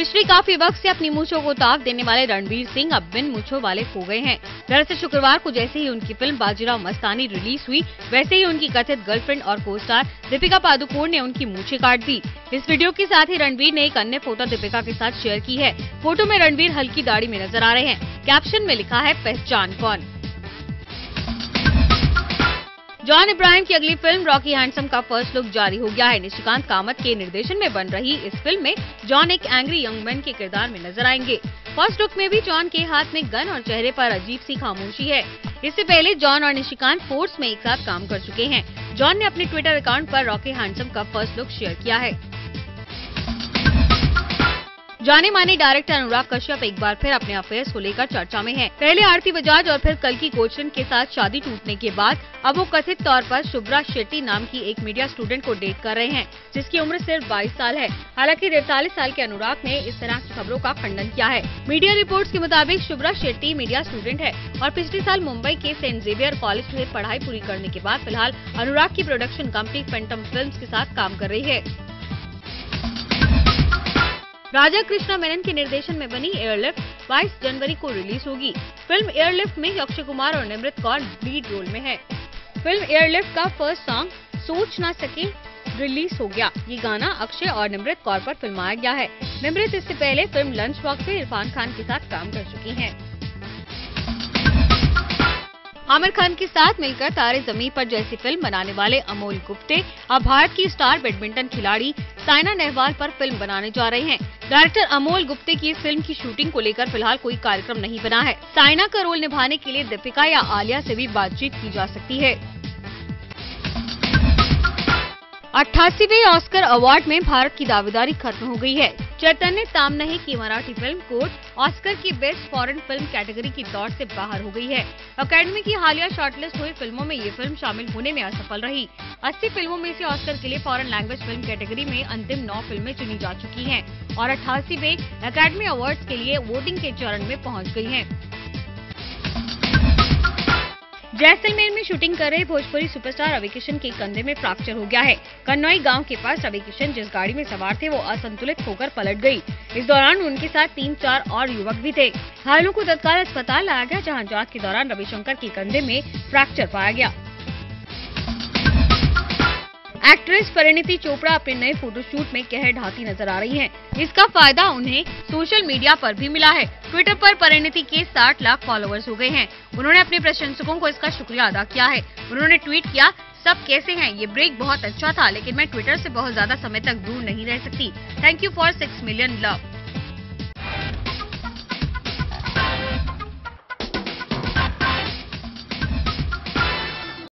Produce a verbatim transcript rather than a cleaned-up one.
पिछले काफी वक्त से अपनी मूंछों को ताक देने वाले रणवीर सिंह अब बिन मूंछों वाले हो गए हैं। दरअसल शुक्रवार को जैसे ही उनकी फिल्म बाजीराव मस्तानी रिलीज हुई, वैसे ही उनकी कथित गर्लफ्रेंड और को स्टार दीपिका पादुकोण ने उनकी मूंछें काट दी। इस वीडियो के साथ ही रणवीर ने एक अन्य फोटो दीपिका के साथ शेयर की है। फोटो में रणवीर हल्की दाढ़ी में नजर आ रहे हैं। कैप्शन में लिखा है, पहचान कौन। जॉन इब्राहिम की अगली फिल्म रॉकी हैंडसम का फर्स्ट लुक जारी हो गया है। निशिकांत कामत के निर्देशन में बन रही इस फिल्म में जॉन एक एंग्री यंग मैन के किरदार में नजर आएंगे। फर्स्ट लुक में भी जॉन के हाथ में गन और चेहरे पर अजीब सी खामोशी है। इससे पहले जॉन और निशिकांत फोर्स में एक साथ काम कर चुके हैं। जॉन ने अपने ट्विटर अकाउंट पर रॉकी हैंडसम का फर्स्ट लुक शेयर किया है। जाने माने डायरेक्टर अनुराग कश्यप एक बार फिर अपने अफेयर्स को लेकर चर्चा में हैं। पहले आरती बजाज और फिर कल्कि कोचलिन के साथ शादी टूटने के बाद अब वो कथित तौर पर शुभ्रा शेट्टी नाम की एक मीडिया स्टूडेंट को डेट कर रहे हैं, जिसकी उम्र सिर्फ बाईस साल है। हालांकि तैंतालीस साल के अनुराग ने इस तरह की खबरों का खंडन किया है। मीडिया रिपोर्ट्स के मुताबिक शुभ्रा शेट्टी मीडिया स्टूडेंट है और पिछले साल मुंबई के सेंट जेवियर कॉलेज से पढ़ाई पूरी करने के बाद फिलहाल अनुराग की प्रोडक्शन कंपनी फैंटम फिल्म्स के साथ काम कर रही है। राजा कृष्णा मेनन के निर्देशन में बनी एयरलिफ्ट बाईस जनवरी को रिलीज होगी। फिल्म एयरलिफ्ट में अक्षय कुमार और निमृत कौर लीड रोल में है। फिल्म एयरलिफ्ट का फर्स्ट सॉन्ग सोच ना सके रिलीज हो गया। ये गाना अक्षय और निमृत कौर पर फिल्माया गया है। निमृत इससे पहले फिल्म लंच बॉक्स में इरफान खान के साथ काम कर चुकी हैं। आमिर खान के साथ मिलकर तारे जमीन पर जैसी फिल्म बनाने वाले अमोल गुप्ते अब भारत की स्टार बैडमिंटन खिलाड़ी साइना नेहवाल पर फिल्म बनाने जा रहे हैं। डायरेक्टर अमोल गुप्ते की इस फिल्म की शूटिंग को लेकर फिलहाल कोई कार्यक्रम नहीं बना है। साइना का रोल निभाने के लिए दीपिका या आलिया से भी बातचीत की जा सकती है। अट्ठासीवें ऑस्कर अवार्ड में भारत की दावेदारी खत्म हो गई है। चैतन्य तामनहे की मराठी फिल्म कोर्ट ऑस्कर की बेस्ट फॉरेन फिल्म कैटेगरी की दौड़ से बाहर हो गई है। अकेडमी की हालिया शॉर्टलिस्ट हुई फिल्मों में ये फिल्म शामिल होने में असफल रही। अस्सी फिल्मों में से ऑस्कर के लिए फॉरेन लैंग्वेज फिल्म कैटेगरी में अंतिम नौ फिल्में चुनी जा चुकी हैं और अट्ठासीवें अकेडमी अवार्ड्स के लिए वोटिंग के चरण में पहुंच गई हैं। जैसलमेर में शूटिंग कर रहे भोजपुरी सुपरस्टार रवि किशन के कंधे में फ्रैक्चर हो गया है। कन्नौई गांव के पास रवि किशन जिस गाड़ी में सवार थे वो असंतुलित होकर पलट गई। इस दौरान उनके साथ तीन चार और युवक भी थे। घायलों को तत्काल अस्पताल लाया गया, जहां जांच के दौरान रविशंकर के कंधे में फ्रैक्चर पाया गया। एक्ट्रेस परिणीति चोपड़ा अपने नए फोटोशूट में कहर ढाती नजर आ रही हैं। इसका फायदा उन्हें सोशल मीडिया पर भी मिला है। ट्विटर पर परिणीति के साठ लाख फॉलोअर्स हो गए हैं। उन्होंने अपने प्रशंसकों को इसका शुक्रिया अदा किया है। उन्होंने ट्वीट किया, सब कैसे हैं? ये ब्रेक बहुत अच्छा था, लेकिन मैं ट्विटर से बहुत ज्यादा समय तक दूर नहीं रह सकती। Thank you for six million love.